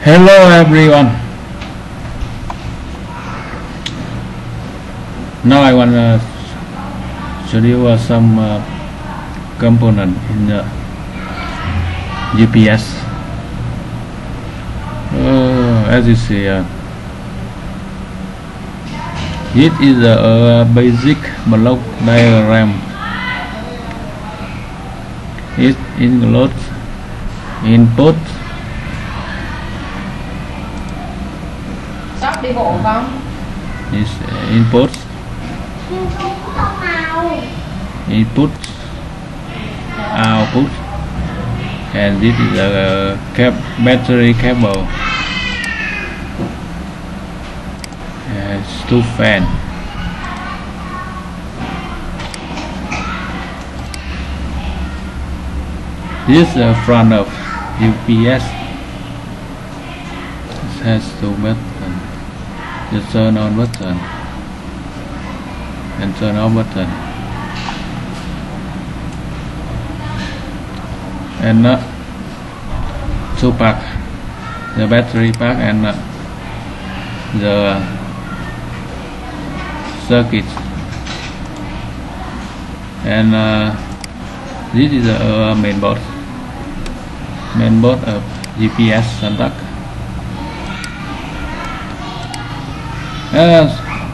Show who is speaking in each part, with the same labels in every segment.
Speaker 1: Hello everyone. Now I want to show you some component in the GPS. As you see, this is a basic block diagram. It includes input,
Speaker 2: đi bộ không?
Speaker 1: Is input, output, and this is a battery cable. Two fan. This is the front of UPS. It has two buttons. The turn on button and turn off button, and two pack, the battery pack and the circuit. And this is a main board of GPS santak. As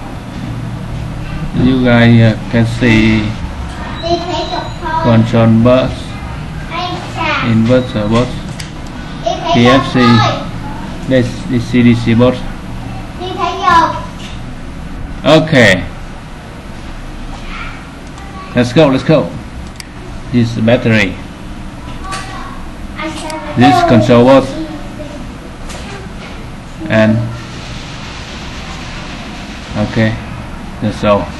Speaker 1: you guys can see, control bus, inverter board, PFC, DC board. Okay, let's go. This is battery. This control board and okay, that's all.